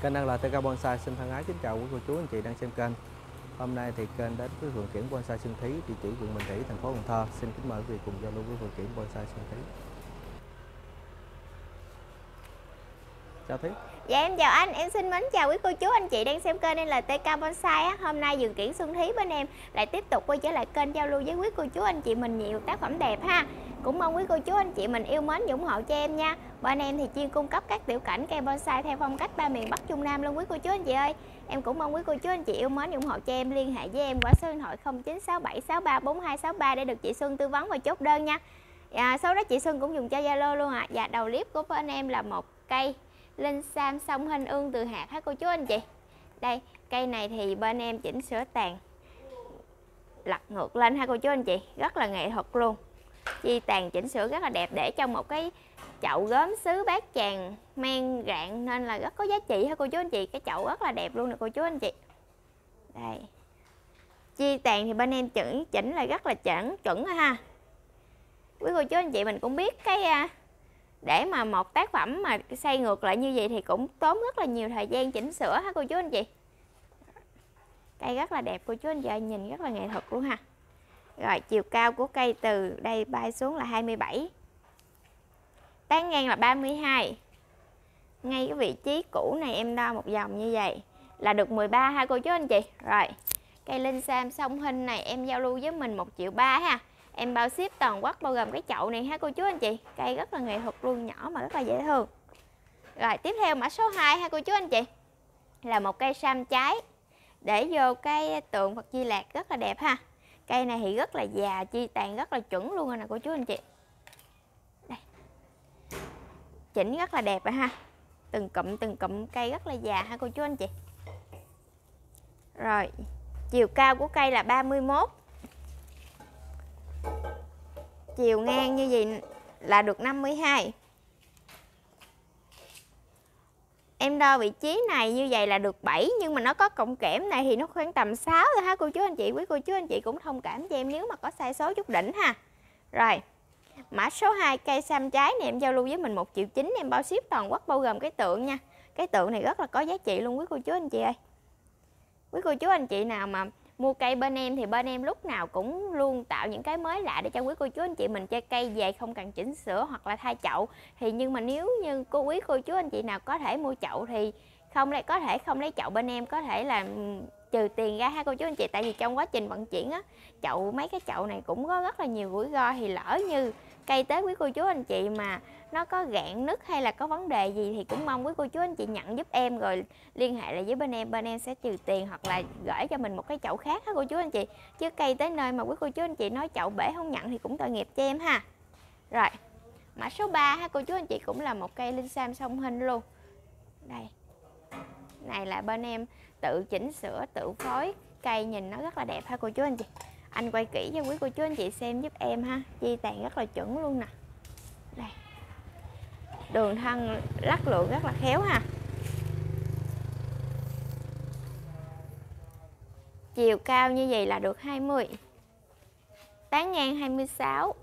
Kênh đang là TK Bonsai xin thân ái kính chào quý cô chú anh chị đang xem kênh. Hôm nay thì kênh đến với vườn kiểng bonsai Xuân Thí, địa chỉ quận Bình Thủy, thành phố Cần Thơ. Xin kính mời quý vị cùng giao lưu với vườn kiểng bonsai Xuân Thí. Chào Thí. Dạ em chào anh, em xin mến chào quý cô chú anh chị đang xem kênh đây là TK Bonsai á. Hôm nay vườn kiểng Xuân Thí bên em lại tiếp tục quay trở lại kênh giao lưu với quý cô chú anh chị mình nhiều tác phẩm đẹp ha. Cũng mong quý cô chú anh chị mình yêu mến ủng hộ cho em nha. Bên em thì chuyên cung cấp các tiểu cảnh cây bonsai theo phong cách ba miền Bắc Trung Nam luôn quý cô chú anh chị ơi. Em cũng mong quý cô chú anh chị yêu mến ủng hộ cho em liên hệ với em qua số điện thoại 0967634263 để được chị Xuân tư vấn và chốt đơn nha. Sau đó chị Xuân cũng dùng cho Zalo luôn ạ. Và đầu clip của bên em là một cây linh sam song hình ương từ hạt hả cô chú anh chị. Đây, cây này thì bên em chỉnh sửa tàn lật ngược lên ha cô chú anh chị, rất là nghệ thuật luôn. Chi tàn chỉnh sửa rất là đẹp để trong một cái chậu gốm sứ bát tràng men rạng nên là rất có giá trị ha cô chú anh chị. Cái chậu rất là đẹp luôn nè cô chú anh chị. Đây. Chi tàn thì bên em chỉnh là rất là chuẩn ha. Quý cô chú anh chị mình cũng biết cái để mà một tác phẩm mà xây ngược lại như vậy thì cũng tốn rất là nhiều thời gian chỉnh sửa ha cô chú anh chị. Cây rất là đẹp cô chú anh chị, nhìn rất là nghệ thuật luôn ha. Rồi chiều cao của cây từ đây bay xuống là 27, tán ngang là 32. Ngay cái vị trí cũ này em đo một vòng như vậy là được 13 ha cô chú anh chị. Rồi cây linh sam song hình này em giao lưu với mình 1.300.000 ha. Em bao ship toàn quốc bao gồm cái chậu này ha cô chú anh chị. Cây rất là nghệ thuật luôn, nhỏ mà rất là dễ thương. Rồi tiếp theo mã số 2 ha cô chú anh chị, là một cây sam trái để vô cái tượng Phật Di Lạc rất là đẹp ha. Cây này thì rất là già, chi tàn rất là chuẩn luôn rồi nè cô chú anh chị. Đây. Chỉnh rất là đẹp rồi ha. Từng cụm cây rất là già ha cô chú anh chị. Rồi chiều cao của cây là 31, chiều ngang như vậy là được 52. Em đo vị trí này như vậy là được 7, nhưng mà nó có cộng kẽm này thì nó khoảng tầm 6 thôi ha cô chú anh chị. Quý cô chú anh chị cũng thông cảm cho em nếu mà có sai số chút đỉnh ha. Rồi mã số 2 cây sam trái này em giao lưu với mình 1.900.000, em bao ship toàn quốc bao gồm cái tượng nha. Cái tượng này rất là có giá trị luôn quý cô chú anh chị ơi. Quý cô chú anh chị nào mà mua cây bên em thì bên em lúc nào cũng luôn tạo những cái mới lạ để cho quý cô chú anh chị mình chơi cây về không cần chỉnh sửa hoặc là thay chậu. Thì nhưng mà nếu như quý cô chú anh chị nào có thể mua chậu thì có thể không lấy chậu bên em, có thể là trừ tiền ra ha cô chú anh chị. Tại vì trong quá trình vận chuyển á, mấy cái chậu này cũng có rất là nhiều rủi ro, thì lỡ như cây tới quý cô chú anh chị mà nó có rạn nứt hay là có vấn đề gì thì cũng mong quý cô chú anh chị nhận giúp em rồi liên hệ lại với bên em sẽ trừ tiền hoặc là gửi cho mình một cái chậu khác ha cô chú anh chị. Chứ cây tới nơi mà quý cô chú anh chị nói chậu bể không nhận thì cũng tội nghiệp cho em ha. Rồi mã số 3 ha cô chú anh chị, cũng là một cây linh sam song hình luôn. Đây, này là bên em tự chỉnh sửa tự phối, cây nhìn nó rất là đẹp ha cô chú anh chị. Anh quay kỹ cho quý cô chú anh chị xem giúp em ha. Chi tàn rất là chuẩn luôn nè. Đây, đường thân lắc lượn rất là khéo ha. Chiều cao như vậy là được 20, tán ngang 26,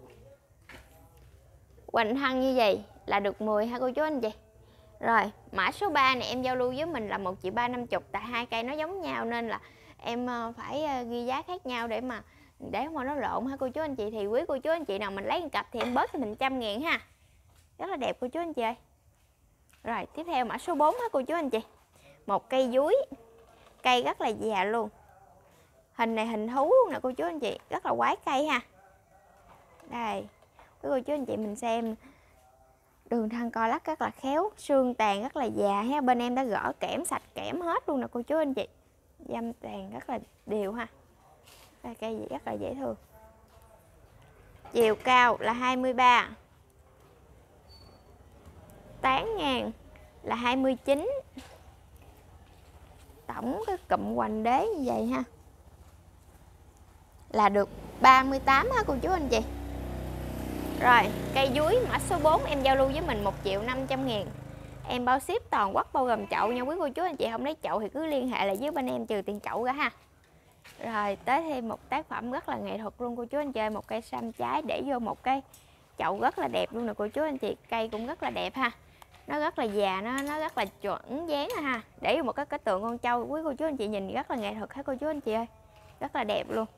hoành thân như vậy là được 10 ha cô chú anh chị. Rồi mã số 3 này em giao lưu với mình là 1.350.000. Tại hai cây nó giống nhau nên là em phải ghi giá khác nhau để không mà nó lộn ha cô chú anh chị. Thì quý cô chú anh chị nào mình lấy một cặp thì em bớt cho mình 100.000 ha. Rất là đẹp cô chú anh chị ơi. Rồi tiếp theo mã số 4 ha cô chú anh chị, một cây dúi, cây rất là già luôn. Hình này hình thú luôn nè cô chú anh chị, rất là quái cây ha. Đây, quý cô chú anh chị mình xem đường thân co lắc rất là khéo, xương tàn rất là già ha. Bên em đã gỡ kẽm sạch kẽm hết luôn nè cô chú anh chị. Dăm tàn rất là đều ha. Đây, cây rất là dễ thương. Chiều cao là 23, tán ngang là 29. Tổng cái cụm hoành đế như vậy ha là được 38 ha cô chú anh chị. Rồi cây dúi mã số 4 em giao lưu với mình 1.500.000, em bao ship toàn quốc bao gồm chậu nha quý cô chú anh chị. Không lấy chậu thì cứ liên hệ lại với bên em trừ tiền chậu ra ha. Rồi tới thêm một tác phẩm rất là nghệ thuật luôn cô chú anh chị, một cây sam trái để vô một cái chậu rất là đẹp luôn nè cô chú anh chị. Cây cũng rất là đẹp ha. nó rất là già, nó rất là chuẩn dáng rồi ha. Để vô một cái tượng con trâu, quý cô chú anh chị nhìn rất là nghệ thuật hả cô chú anh chị ơi. Rất là đẹp luôn.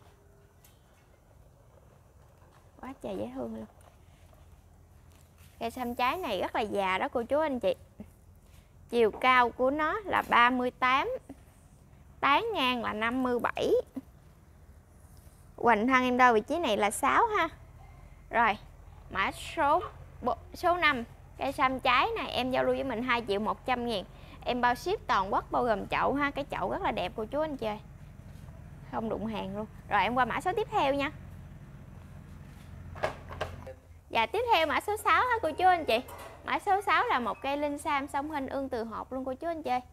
Quá trời dễ thương luôn. Cây xăm trái này rất là già đó cô chú anh chị. Chiều cao của nó là 38, tán ngang là 57. Hoành thân em đo vị trí này là 6 ha. Rồi, mã số 5. Cây xăm trái này em giao lưu với mình 2.100.000. Em bao ship toàn quốc bao gồm chậu ha. Cái chậu rất là đẹp cô chú anh chị ơi. Không đụng hàng luôn. Rồi em qua mã số tiếp theo nha. Và tiếp theo mã số 6 ha cô chú anh chị. Mã số 6 là một cây linh sam song hình ương từ hộp luôn cô chú anh chị.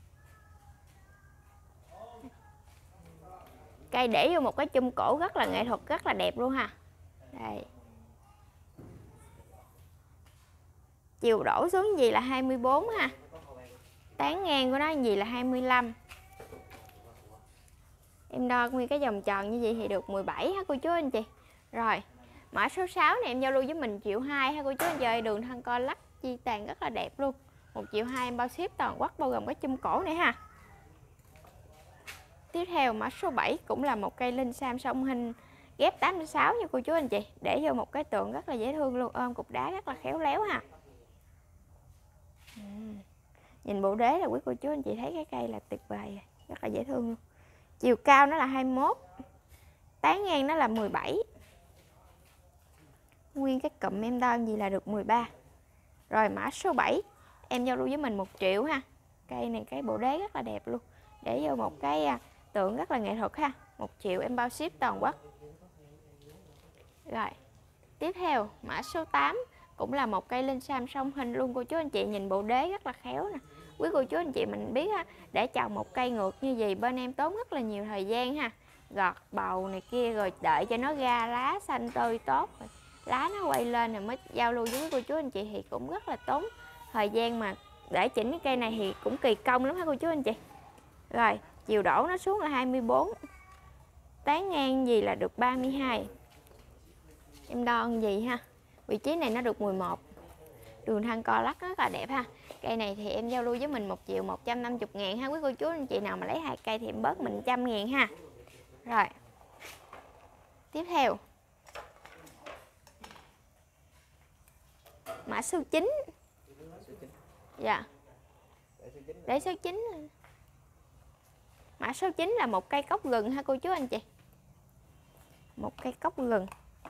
Cây để vô một cái chum cổ rất là nghệ thuật, rất là đẹp luôn ha. Đây. Chiều đổ xuống gì là 24 ha. Tán ngang của nó gì là 25. Em đo nguyên cái vòng tròn như vậy thì được 17 ha cô chú anh chị. Rồi, mã số 6 này em giao lưu với mình 1.200.000 ha cô chú anh chị. Đường thân co lắc chi tàn rất là đẹp luôn. 1.200.000 em bao ship toàn quốc bao gồm cái chum cổ này ha. Tiếp theo mã số 7 cũng là một cây linh sam song hình ghép 86 nha cô chú anh chị. Để vô một cái tượng rất là dễ thương luôn, ôm cục đá rất là khéo léo ha. Nhìn bộ đế là quý cô chú anh chị thấy cái cây là tuyệt vời, rất là dễ thương luôn. Chiều cao nó là 21, tán ngang nó là 17. Nguyên cái cụm em đo gì là được 13. Rồi mã số 7 em giao lưu với mình 1 triệu ha. Cây này cái bộ đế rất là đẹp luôn. Để vô một cái tượng rất là nghệ thuật ha. 1 triệu em bao ship toàn quốc. Rồi tiếp theo mã số 8 cũng là một cây linh sam song hình luôn cô chú anh chị. Nhìn bộ đế rất là khéo nè. Quý cô chú anh chị mình biết ha, để trồng một cây ngược như vậy bên em tốn rất là nhiều thời gian ha. Gọt bầu này kia rồi đợi cho nó ra lá xanh tươi tốt rồi lá nó quay lên rồi mới giao lưu với quý cô chú anh chị thì cũng rất là tốn thời gian, mà để chỉnh cái cây này thì cũng kỳ công lắm ha cô chú anh chị. Rồi chiều đổ nó xuống là 24, tán ngang gì là được 32. Em đo gì ha, vị trí này nó được 11. Đường thân co lắc rất là đẹp ha. Cây này thì em giao lưu với mình 1.150.000 ha quý cô chú anh chị. Nào mà lấy 2 cây thì em bớt mình 100.000 ha. Rồi tiếp theo mã số 9. Dạ, để số 9. Mã số 9 là một cây cốc gừng ha cô chú anh chị. Một cây cốc gừng.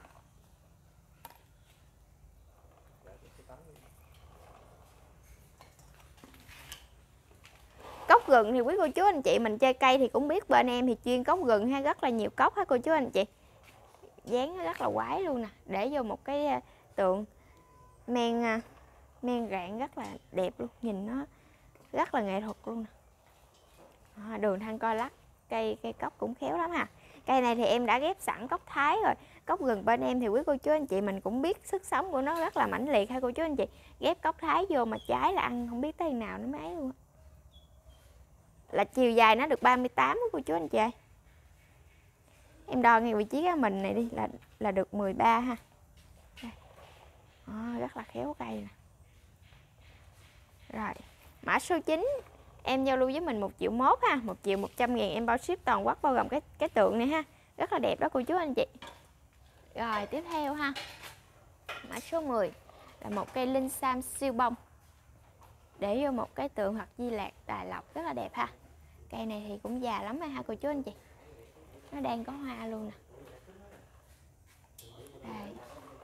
Cốc gừng thì quý cô chú anh chị mình chơi cây thì cũng biết bên em thì chuyên cốc gừng ha, rất là nhiều cốc ha cô chú anh chị. Dáng nó rất là quái luôn nè, để vô một cái tượng men rạng rất là đẹp luôn, nhìn nó rất là nghệ thuật luôn nè. Đường thân co lắc, cây cốc cũng khéo lắm ha. Cây này thì em đã ghép sẵn cốc thái rồi. Cốc gừng bên em thì quý cô chú anh chị mình cũng biết sức sống của nó rất là mãnh liệt ha cô chú anh chị. Ghép cốc thái vô mà trái là ăn không biết tới nào nó mới ấy luôn. Là chiều dài nó được 38 cô chú anh chị ơi. Em đo ngay vị trí cái mình này đi là được 13 ha. Rất là khéo cây nè. Rồi mã số 9 em giao lưu với mình 1.100.000 ha. 1.100.000 em bao ship toàn quốc bao gồm cái tượng này ha. Rất là đẹp đó cô chú anh chị. Rồi tiếp theo ha, mã số 10 là một cây linh sam siêu bông. Để vô một cái tượng hoặc Di Lạc Tài Lộc rất là đẹp ha. Cây này thì cũng già lắm rồi ha cô chú anh chị. Nó đang có hoa luôn nè. Đây.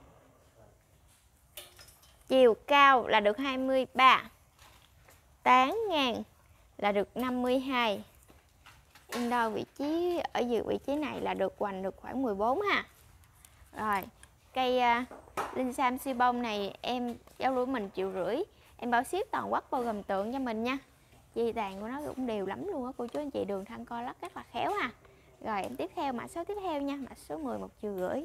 Chiều cao là được 23, tán ngang là được 52. Em đo vị trí ở giữa vị trí này là được hoành được khoảng 14 ha. Rồi cây linh sam siêu bông này em giao lưu mình 1.500.000. Em bao ship toàn quốc bao gồm tượng cho mình nha. Chi tàn của nó cũng đều lắm luôn á cô chú anh chị. Đường thân co lắc rất là khéo ha. Rồi em tiếp theo mã số tiếp theo nha. Mã số 10 1.500.000.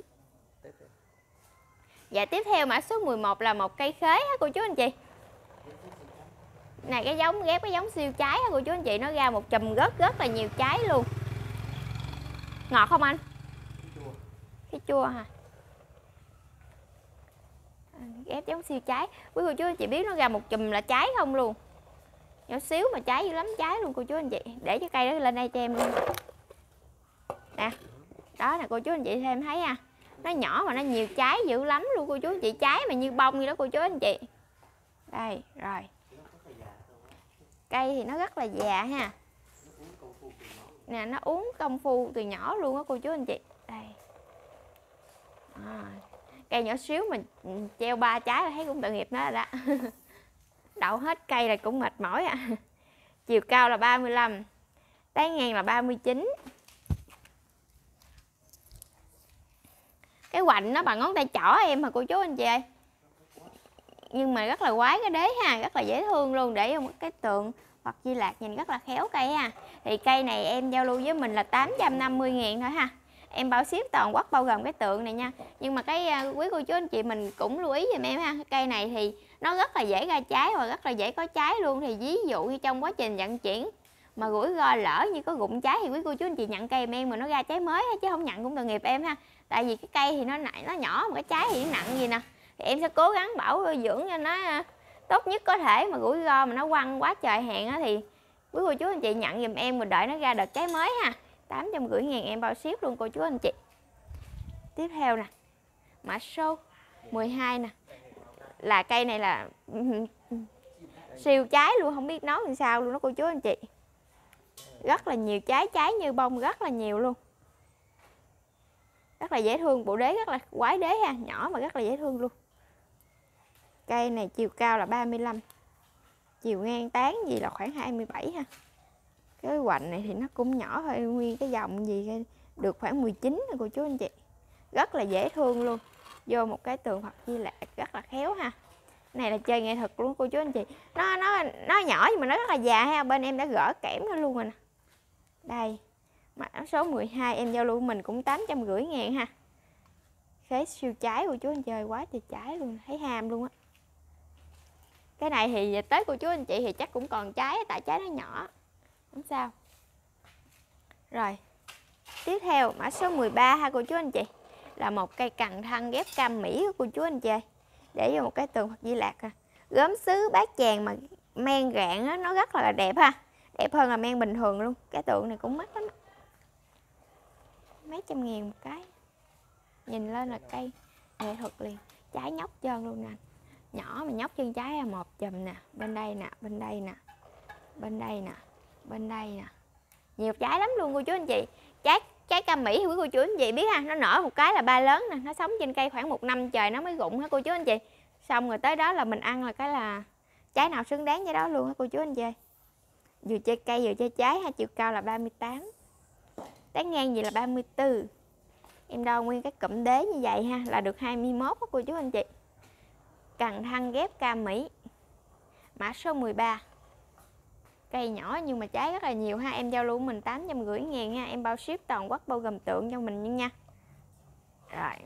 Dạ tiếp theo mã số 11 là một cây khế ha cô chú anh chị. Này cái giống ghép cái giống siêu trái ha cô chú anh chị. Nó ra một chùm rất là nhiều trái luôn. Ngọt không anh? Cái chua hả? ghép giống siêu trái. Quý cô chú anh chị biết nó ra một chùm là trái không luôn. Nhỏ xíu mà trái dữ lắm, trái luôn cô chú anh chị. Để cho cây đó lên đây cho em luôn. Nè. Đó nè cô chú anh chị thêm thấy ha. Nó nhỏ mà nó nhiều trái dữ lắm luôn cô chú anh chị. Trái mà như bông vậy đó cô chú anh chị. Đây, rồi. Cây thì nó rất là già ha. Nè, nó uống công phu từ nhỏ luôn á cô chú anh chị. Đây. Cây nhỏ xíu mà treo 3 trái là thấy cũng tội nghiệp nó rồi đó. Đậu hết cây là cũng mệt mỏi à. Chiều cao là 35, tán ngang là 39. Cái hoành nó bằng ngón tay trỏ em mà cô chú anh chị ơi. Nhưng mà rất là quái cái đế ha, rất là dễ thương luôn. Để một cái tượng Phật Di Lạc nhìn rất là khéo cây ha. Thì cây này em giao lưu với mình là 850.000 thôi ha. Em bao ship toàn quốc bao gồm cái tượng này nha. Nhưng mà cái quý cô chú anh chị mình cũng lưu ý giùm em ha. Cây này thì nó rất là dễ ra trái và rất là dễ có trái luôn. Thì ví dụ như trong quá trình vận chuyển mà rủi ro lỡ như có rụng trái thì quý cô chú anh chị nhận cây em mà nó ra trái mới chứ không nhận cũng tội nghiệp em ha. Tại vì cái cây thì nó nhỏ mà cái trái thì nó nặng gì nè. Thì em sẽ cố gắng bảo dưỡng cho nó tốt nhất có thể, mà rủi ro mà nó quăng quá trời hạn á thì quý cô chú anh chị nhận giùm em rồi đợi nó ra đợt trái mới ha. 850.000 em bao ship luôn cô chú anh chị. Tiếp theo nè, mã số 12 nè. Là cây này là siêu trái luôn, không biết nói làm sao luôn đó cô chú anh chị. Rất là nhiều trái, trái như bông rất là nhiều luôn. Rất là dễ thương, bộ đế rất là quái đế ha, nhỏ mà rất là dễ thương luôn. Cây này chiều cao là 35, chiều ngang tán gì là khoảng 27 ha. Cái hoành này thì nó cũng nhỏ thôi, nguyên cái dòng gì được khoảng 19 thôi cô chú anh chị. Rất là dễ thương luôn. Vô một cái tượng Phật Di Lạc rất là khéo ha. Này là chơi nghệ thuật luôn cô chú anh chị. Nó nhỏ nhưng mà nó rất là già ha. Bên em đã gỡ kẽm nó luôn rồi nè. Đây. Mã số 12 em giao lưu mình cũng 850.000 ha. Khế siêu trái cô chú anh chơi quá trời trái luôn, thấy ham luôn á. Cái này thì tới cô chú anh chị thì chắc cũng còn trái, tại trái nó nhỏ. Không sao. Rồi. Tiếp theo mã số 13 ha cô chú anh chị. Là một cây cần thân ghép cam Mỹ của cô chú anh chị. Để vô một cái tượng Phật Di Lạc ha. Gốm sứ bát tràng mà men rạng á, nó rất là đẹp ha. Đẹp hơn là men bình thường luôn. Cái tượng này cũng mắc lắm. Mấy trăm ngàn một cái. Nhìn lên là cây nghệ thuật liền. Trái nhóc trơn luôn nè. Nhỏ mà nhóc chân trái là một chùm nè. Bên đây nè, bên đây nè. Bên đây nè, bên đây nè. Nhiều trái lắm luôn cô chú anh chị. Trái cam Mỹ thì quý cô chú anh chị biết ha. Nó nở một cái là ba lớn nè. Nó sống trên cây khoảng 1 năm trời nó mới rụng hả cô chú anh chị. Xong rồi tới đó là mình ăn là cái là trái nào xứng đáng với đó luôn hả cô chú anh chị. Vừa chơi cây vừa chơi trái ha. Chiều cao là 38, tán ngang gì là 34. Em đo nguyên cái cụm đế như vậy ha là được 21 đó cô chú anh chị. Cần thân ghép cam Mỹ. Mã số 13. Cây nhỏ nhưng mà trái rất là nhiều ha. Em giao lưu mình 850.000 nha. Em bao ship toàn quốc bao gồm tượng cho mình nha. Rồi.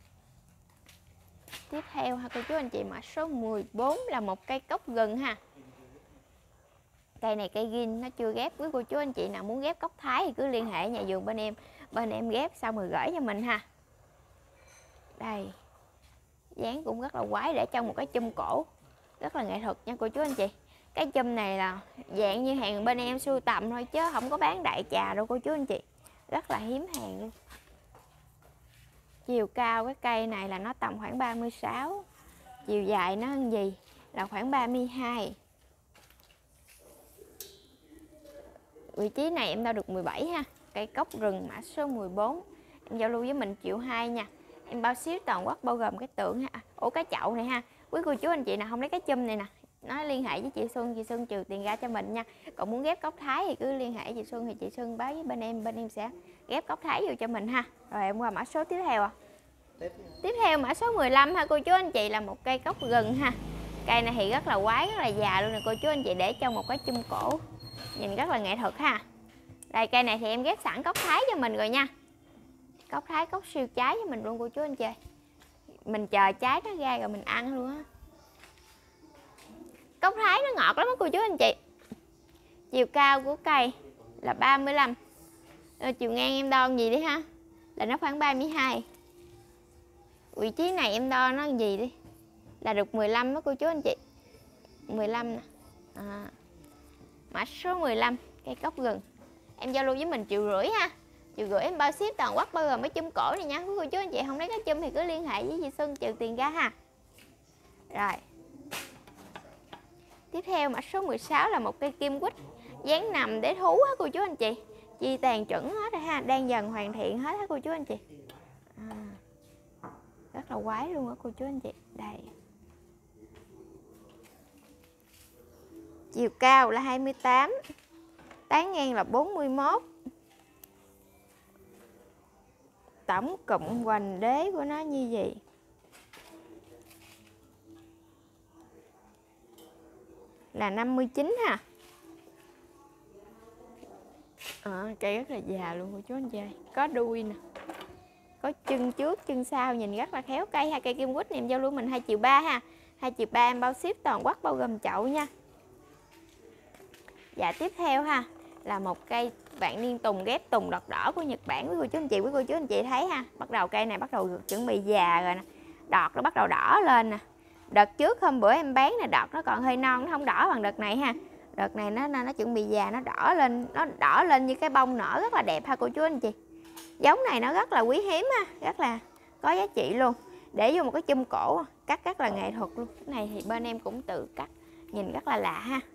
Tiếp theo ha cô chú anh chị, mã số 14 là một cây cốc gừng ha. Cây này cây gin nó chưa ghép. Quý cô chú anh chị nào muốn ghép cốc thái thì cứ liên hệ nhà vườn bên em. Bên em ghép xong rồi gửi cho mình ha. Đây. Dáng cũng rất là quái để trong một cái chum cổ. Rất là nghệ thuật nha cô chú anh chị. Cái chum này là dạng như hàng bên em sưu tầm thôi chứ không có bán đại trà đâu cô chú anh chị. Rất là hiếm hàng luôn. Chiều cao cái cây này là nó tầm khoảng 36. Chiều dài nó hơn gì là khoảng 32. Vị trí này em đo được 17 ha. Cây cốc rừng mã số 14. Em giao lưu với mình 1.200.000 nha. Em bao ship toàn quốc bao gồm cái tượng ha. Ủa cái chậu này ha. Quý cô chú anh chị nào không lấy cái chum này nè, nó liên hệ với chị Xuân trừ tiền ra cho mình nha. Còn muốn ghép cốc thái thì cứ liên hệ chị Xuân, thì chị Xuân báo với bên em sẽ ghép cốc thái vô cho mình ha. Rồi em qua mã số tiếp theo à. Tiếp theo mã số 15 ha cô chú anh chị, là một cây cốc gừng ha. Cây này thì rất là quái, rất là già luôn nè cô chú anh chị, để trong một cái chum cổ. Nhìn rất là nghệ thuật ha. Đây cây này thì em ghép sẵn cốc thái cho mình rồi nha. Cốc thái, cốc siêu trái cho mình luôn cô chú anh chị. Mình chờ trái nó ra rồi mình ăn luôn á. Cốc thái nó ngọt lắm cô chú anh chị. Chiều cao của cây là 35. Chiều ngang em đo gì đi ha, là nó khoảng 32. Vị trí này em đo nó gì đi là được 15 đó cô chú anh chị. 15 nè. Mã số 15 cây cốc gừng. Em giao lưu với mình 1,5 triệu ha. 1,5 triệu em bao ship toàn quốc bao gồm cái chum cổ này nha. Quý cô chú anh chị không lấy cái chum thì cứ liên hệ với chị Xuân trừ tiền ra ha. Rồi. Tiếp theo mã số 16 là một cây kim quýt dáng nằm để thú á cô chú anh chị. Chi tàn chuẩn hết rồi ha, đang dần hoàn thiện hết á cô chú anh chị. Rất là quái luôn á cô chú anh chị. Đây. Chiều cao là 28, tán ngang là 41. Tổng cụm hoành đế của nó như vậy. Là 59 ha. Cây rất là già luôn cô chú anh chị. Có đuôi nè. Có chân trước, chân sau, nhìn rất là khéo cây ha. Cây kim quýt này em giao lưu mình 2,3 triệu ha. 2,3 triệu em bao ship toàn quốc bao gồm chậu nha. Dạ tiếp theo ha là một cây vạn niên tùng ghép tùng đọt đỏ của Nhật Bản quý cô chú anh chị thấy ha. Bắt đầu cây này bắt đầu chuẩn bị già rồi nè. Đọt nó bắt đầu đỏ lên nè. Đợt trước hôm bữa em bán là đọt nó còn hơi non, nó không đỏ bằng đợt này ha. Đợt này nó chuẩn bị già, nó đỏ lên như cái bông nở rất là đẹp ha cô chú anh chị. Giống này nó rất là quý hiếm ha, rất là có giá trị luôn. Để vô một cái chum cổ cắt rất là nghệ thuật luôn. Cái này thì bên em cũng tự cắt, nhìn rất là lạ ha.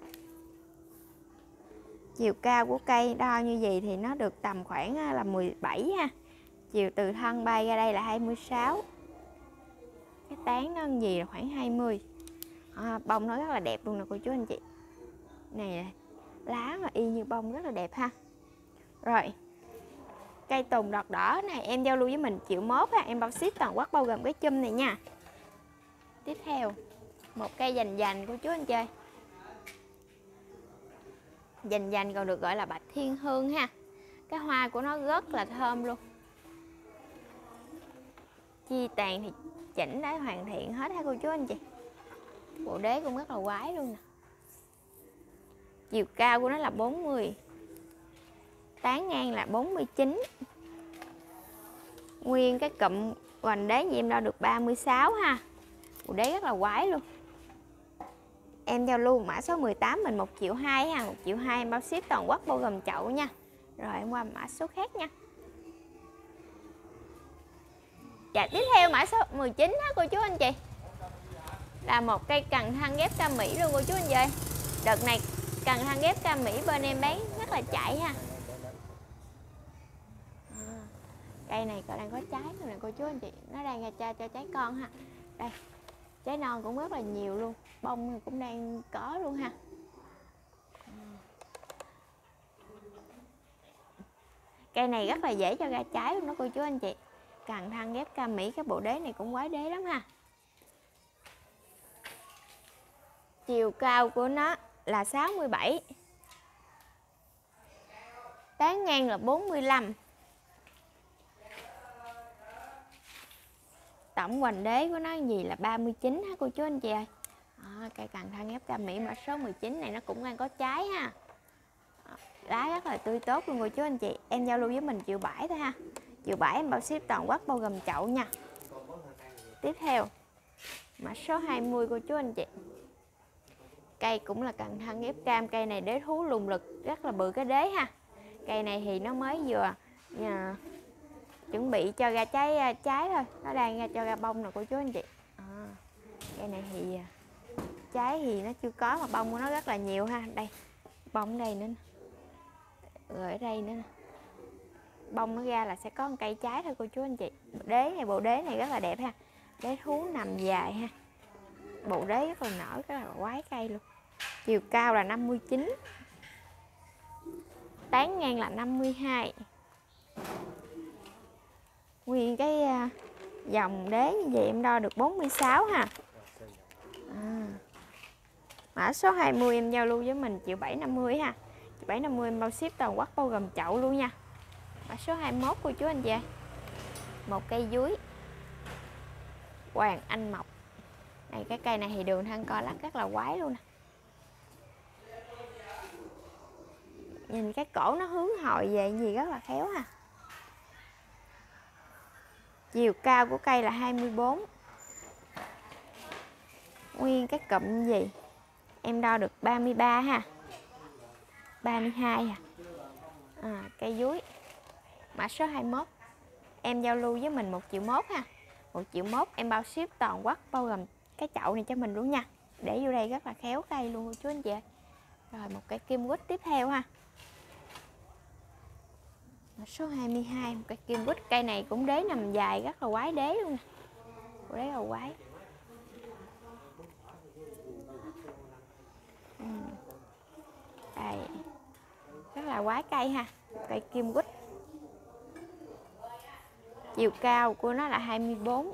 Chiều cao của cây đo như vậy thì nó được tầm khoảng là 17 ha. Chiều từ thân bay ra đây là 26. Cái tán nó gì là khoảng 20. Bông nó rất là đẹp luôn nè cô chú anh chị. Này lá mà y như bông rất là đẹp ha. Rồi. Cây tùng đọt đỏ này em giao lưu với mình 1,1 triệu ha. Em bao ship toàn quốc bao gồm cái chum này nha. Tiếp theo một cây dành cô chú anh chơi. Dành còn được gọi là bạch thiên hương ha. Cái hoa của nó rất là thơm luôn. Chi tàn thì chỉnh đã hoàn thiện hết ha cô chú anh chị. Bộ đế cũng rất là quái luôn nè. Chiều cao của nó là 40, tán ngang là 49. Nguyên cái cụm hoành đế như em đo được 36 ha. Bộ đế rất là quái luôn. Em giao lưu mã số 18 mình 1,2 triệu ha. 1,2 triệu em bao ship toàn quốc bao gồm chậu nha. Rồi em qua mã số khác nha. Dạ tiếp theo mã số 19 đó cô chú anh chị. Là một cây cần thân ghép cam Mỹ luôn cô chú anh chị. Đợt này cần thân ghép cam Mỹ bên em bán rất là chạy ha. Cây này còn đang có trái rồi nè cô chú anh chị. Nó đang ra cho trái con ha. Đây. Trái non cũng rất là nhiều luôn. Bông cũng đang có luôn ha. Cây này rất là dễ cho ra trái luôn đó cô chú anh chị. Cần thân ghép cam Mỹ, cái bộ đế này cũng quái đế lắm ha. Chiều cao của nó là 67, tán ngang là 45. Tổng hoành đế của nó gì là 39 ha cô chú anh chị ơi. Cây cần thân ghép cam Mỹ mã số 19 này nó cũng đang có trái ha. Lá rất là tươi tốt luôn cô chú anh chị. Em giao lưu với mình 1,7 triệu thôi ha. 1,7 triệu em bao ship toàn quốc bao gồm chậu nha. Tiếp theo mã số 20 cô chú anh chị. Cây cũng là cần thân ghép cam. Cây này đế thú lùng lực, rất là bự cái đế ha. Cây này thì nó mới vừa chuẩn bị cho ra trái thôi. Nó đang ra cho ra bông nè cô chú anh chị. Cây này thì trái thì nó chưa có mà bông của nó rất là nhiều ha. Đây, bông ở đây nữa nè. Rồi ở đây nữa nè. Bông nó ra là sẽ có một cây trái thôi cô chú anh chị. Bộ đế này rất là đẹp ha. Đế thú nằm dài ha. Bộ đế rất là nở, rất là quái cây luôn. Chiều cao là 59, tán ngang là 52. Nguyên cái dòng đế như vậy em đo được 46 ha. Mã số 20 em giao lưu với mình 1,750 ha. 1,750 em bao ship toàn quốc bao gồm chậu luôn nha. Mã số 21 cô chú anh chị. Một cây dúi Hoàng Anh Mộc. Này cái cây này thì đường thân co lắc rất là quái luôn nè. Nhìn cái cổ nó hướng hồi về gì rất là khéo ha. Chiều cao của cây là 24, Nguyên cái cụm gì em đo được 33 ha, 32 à. Cây dúi mã số 21, em giao lưu với mình 1.1 triệu ha. 1.1 triệu em bao ship toàn quốc, bao gồm cái chậu này cho mình luôn nha. Để vô đây rất là khéo cây luôn cô chú anh chị. Rồi một cây kim quýt tiếp theo ha, mã số 22, một cây kim quýt. Cây này cũng đế nằm dài rất là quái đế luôn nè, đế là quái. Đây rất là quái cây ha, cây kim quýt. Chiều cao của nó là 24,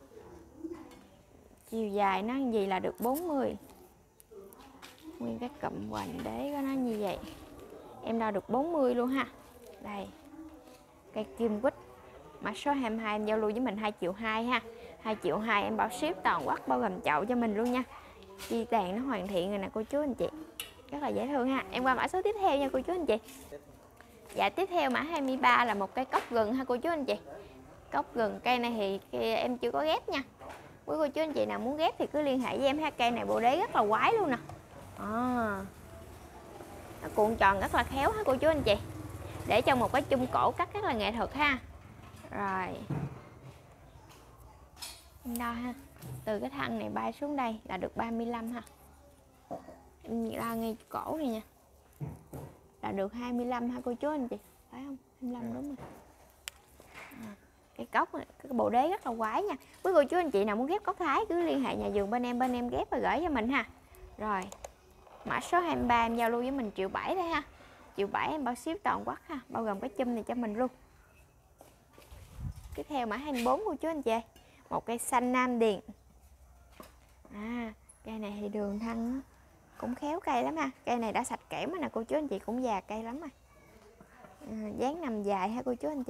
chiều dài nó gì là được 40. Nguyên cái cụm hoành đế của nó như vậy, em đo được 40 luôn ha. Đây cây kim quýt mã số 22, em giao lưu với mình 2,2 triệu ha. 2,2 triệu em bảo ship toàn quốc, bao gồm chậu cho mình luôn nha. Chi tàn nó hoàn thiện rồi nè cô chú anh chị, rất là dễ thương ha. Em qua mã số tiếp theo nha cô chú anh chị. Dạ tiếp theo mã 23 là một cây cốc gừng ha cô chú anh chị. Cốc gừng, cây này thì em chưa có ghép nha. Quý cô chú anh chị nào muốn ghép thì cứ liên hệ với em ha. Cây này bộ đế rất là quái luôn nè. Nó cuộn tròn rất là khéo ha cô chú anh chị. Để trong một cái chung cổ cắt rất là nghệ thuật ha. Rồi em đo ha, từ cái thân này bay xuống đây là được 35 ha. Em đo ngay cổ này nha, là được 25 ha cô chú anh chị, phải không? 25 đúng rồi. Cái cốc này, cái bộ đế rất là quái nha. Quý cô chú anh chị nào muốn ghép cốc Thái cứ liên hệ nhà vườn bên em ghép và gửi cho mình ha. Rồi mã số 23 em giao lưu với mình 1,7 triệu đây ha. 1,7 triệu em bao ship toàn quốc ha, bao gồm cái chum này cho mình luôn. Tiếp theo mã 24 cô chú anh chị, một cây xanh Nam Điền. Cây này thì đường thân nó cũng khéo cây lắm ha. Cây này đã sạch kẽm rồi nè cô chú anh chị, cũng già cây lắm rồi. Dáng nằm dài ha cô chú anh chị.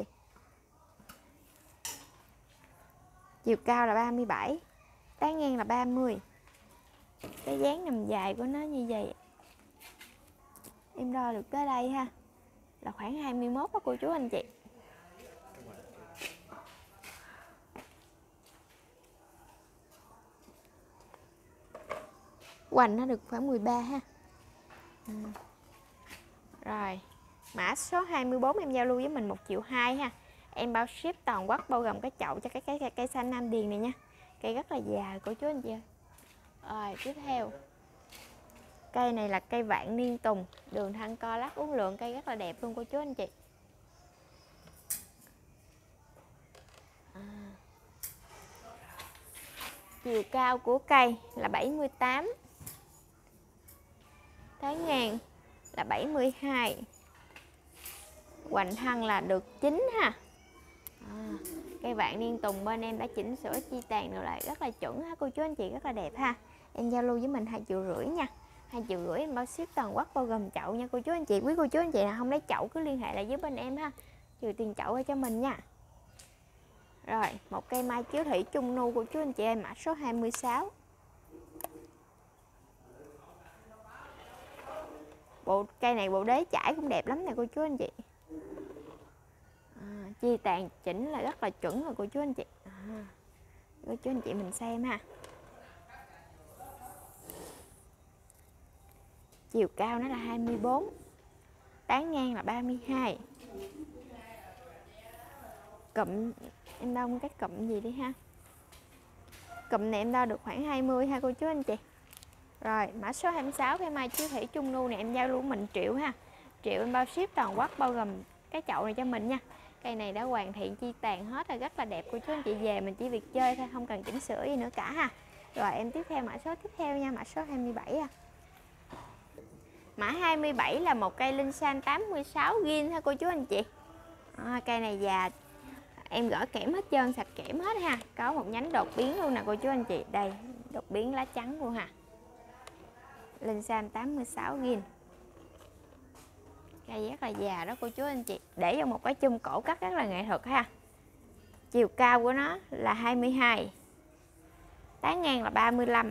Chiều cao là 37, tán ngang là 30. Cái dáng nằm dài của nó như vậy. Em đo được tới đây ha, là khoảng 21 đó cô chú anh chị. Hoành nó được khoảng 13 ha. Rồi mã số 24 em giao lưu với mình 1,2 triệu ha. Em bao ship toàn quốc, bao gồm cái chậu cho cái cây xanh Nam Điền này nha. Cây rất là già của chú anh chị ơi. Rồi tiếp theo, cây này là cây vạn niên tùng, đường thân co lắc uốn lượn, cây rất là đẹp luôn cô chú anh chị. Chiều cao của cây là 78, tán ngang là 72, hoành thân là được 9 ha. Cây vạn niên tùng bên em đã chỉnh sửa chi tàn rồi lại rất là chuẩn ha cô chú anh chị, rất là đẹp ha. Em giao lưu với mình 2,5 triệu nha. 2,5 triệu em bao ship toàn quốc, bao gồm chậu nha cô chú anh chị. Quý cô chú anh chị nào không lấy chậu cứ liên hệ lại với bên em ha, trừ tiền chậu ra cho mình nha. Rồi một cây mai chiếu thủy trung nu của chú anh chị em, mã số 26. Cây này bộ đế chải cũng đẹp lắm nè cô chú anh chị. Chi tàn chỉnh là rất là chuẩn rồi cô chú anh chị. Cô chú anh chị mình xem ha. Chiều cao nó là 24, tán ngang là 32. Cụm em đo cái cụm gì đi ha. Cụm này em đo được khoảng 20 ha cô chú anh chị. Rồi mã số 26, cây mai chiếu thủy trung nu này em giao lưu mình 1 triệu ha. 1 triệu em bao ship toàn quốc, bao gồm cái chậu này cho mình nha. Cây này đã hoàn thiện chi tàn hết rồi, rất là đẹp cô chú anh chị, về mình chỉ việc chơi thôi, không cần chỉnh sửa gì nữa cả ha. Rồi em tiếp theo mã số tiếp theo nha, mã số 27 ha. Mã 27 là một cây linh san 86 gin ha cô chú anh chị. Cây này già, em gỡ kẽm hết trơn, sạch kẽm hết ha. Có một nhánh đột biến luôn nè cô chú anh chị. Đây, đột biến lá trắng luôn ha. Linh san 86 gin. Cây rất là già đó cô chú anh chị. Để vào một cái chum cổ cắt rất là nghệ thuật ha. Chiều cao của nó là 22, tán ngang là 35.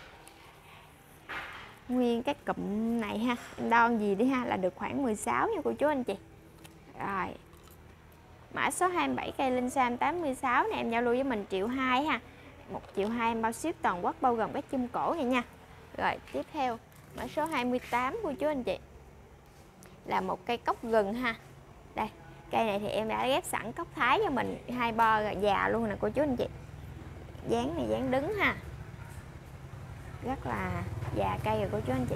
Nguyên cái cụm này ha, em đo gì đi ha, là được khoảng 16 nha cô chú anh chị. Rồi mã số 27, cây linh san 86 này em giao lưu với mình 1,2 triệu ha. 1.200.000 em bao ship toàn quốc bao gồm cái chum cổ này nha. Rồi tiếp theo mã số 28 cô chú anh chị là một cây cốc gừng ha. Đây, cây này thì em đã ghép sẵn cốc thái cho mình 2 bo già luôn nè cô chú anh chị. Dáng này dáng đứng ha, rất là già cây rồi cô chú anh chị.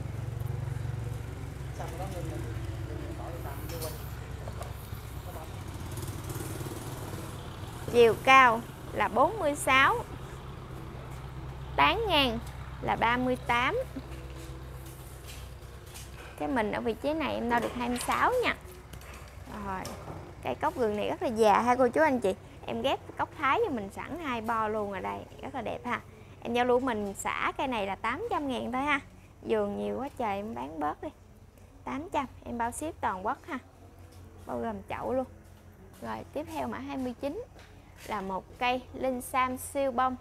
Chiều cao là 46, tán ngang là 38. Cái mình ở vị trí này em đo được 26 nha. Rồi, cây cốc gừng này rất là già ha cô chú anh chị. Em ghép cốc thái cho mình sẵn 2 bo luôn ở đây, rất là đẹp ha. Em giao lưu mình xả cây này là 800.000 thôi ha. Vườn nhiều quá trời em bán bớt đi. 800 em bao ship toàn quốc ha, bao gồm chậu luôn. Rồi tiếp theo mã 29 là một cây linh sam siêu bông.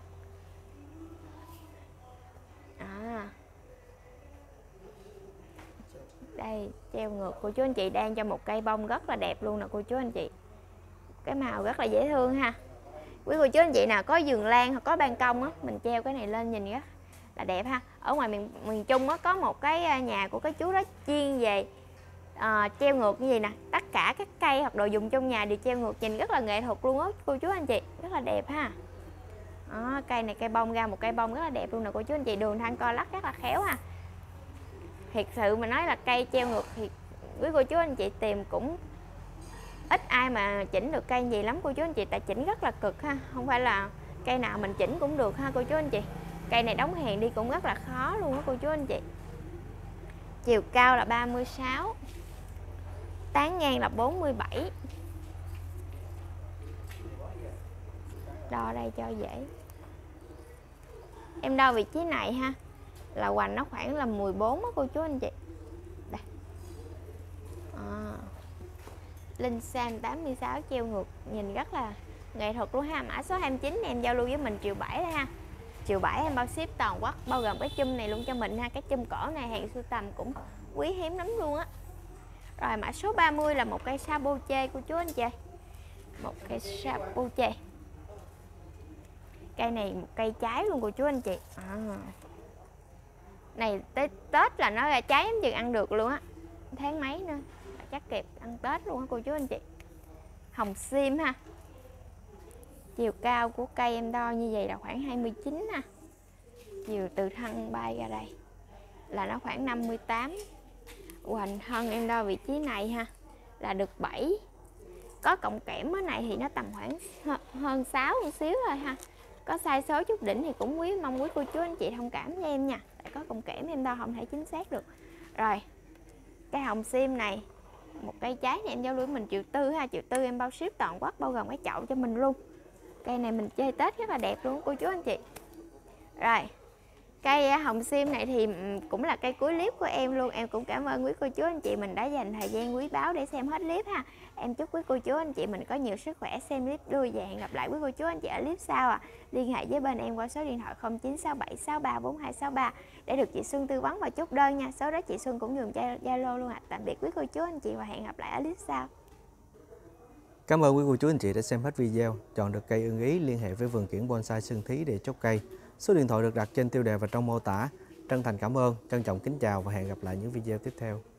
Đây treo ngược cô chú anh chị, đang cho một cây bông rất là đẹp luôn nè cô chú anh chị. Cái màu rất là dễ thương ha. Quý cô chú anh chị nào có vườn lan hoặc có ban công á, mình treo cái này lên nhìn rất là đẹp ha. Ở ngoài miền Trung á, có một cái nhà của cái chú đó chuyên về treo ngược như vậy nè. Tất cả các cây hoặc đồ dùng trong nhà đều treo ngược, nhìn rất là nghệ thuật luôn á cô chú anh chị, rất là đẹp ha. Đó, cây này cây bông ra một cây bông rất là đẹp luôn nè cô chú anh chị, đường thân co lắc rất là khéo ha. Thiệt sự mà nói là cây treo ngược thì quý cô chú anh chị tìm cũng ít ai mà chỉnh được cây gì lắm cô chú anh chị, tại chỉnh rất là cực ha, không phải là cây nào mình chỉnh cũng được ha cô chú anh chị. Cây này đóng hàng đi cũng rất là khó luôn á cô chú anh chị. Chiều cao là 36, tán ngang là 47. Đo đây cho dễ. Em đo vị trí này ha, là hoành nó khoảng là 14 á cô chú anh chị. Đây. Linh sam 86 treo ngược, nhìn rất là nghệ thuật luôn ha. Mã số 29 em giao lưu với mình 1.700.000 ha. 1.700.000 em bao ship toàn quốc bao gồm cái chum này luôn cho mình ha. Cái chum cổ này hàng sưu tầm cũng quý hiếm lắm luôn á. Rồi mã số 30 là một cây sapoche của chú anh chị. Một cây sapoche. Cây này một cây trái luôn của chú anh chị. Này tới Tết là nó ra trái em chừng ăn được luôn á. Tháng mấy nữa chắc kịp ăn Tết luôn á cô chú anh chị. Hồng sim ha. Chiều cao của cây em đo như vậy là khoảng 29 ha. Chiều từ thân bay ra đây là nó khoảng 58. Hoành thân em đo vị trí này ha là được 7. Có cộng kẽm ở này thì nó tầm khoảng hơn 6 một xíu thôi ha. Có sai số chút đỉnh thì cũng mong quý cô chú anh chị thông cảm với em nha. Tại có cộng kẽm em đo không thể chính xác được. Rồi cây hồng sim này, một cây trái này em giao lưu mình 1.400.000 ha. 1.400.000 em bao ship toàn quốc bao gồm cái chậu cho mình luôn. Cây này mình chơi Tết rất là đẹp luôn cô chú anh chị. Rồi cây hồng sim này thì cũng là cây cuối clip của em luôn. Em cũng cảm ơn quý cô chú anh chị mình đã dành thời gian quý báu để xem hết clip ha. Em chúc quý cô chú anh chị mình có nhiều sức khỏe xem clip vui và hẹn gặp lại quý cô chú anh chị ở clip sau à. Liên hệ với bên em qua số điện thoại 0967634263 để được chị Xuân tư vấn và chốt đơn nha. Số đó chị Xuân cũng dùng Zalo luôn ạ. Tạm biệt quý cô chú anh chị và hẹn gặp lại ở clip sau. Cảm ơn quý cô chú anh chị đã xem hết video. Chọn được cây ưng ý liên hệ với vườn kiểng bonsai Xuân Thí để chốt cây. Số điện thoại được đặt trên tiêu đề và trong mô tả. Chân thành cảm ơn, trân trọng kính chào và hẹn gặp lại những video tiếp theo.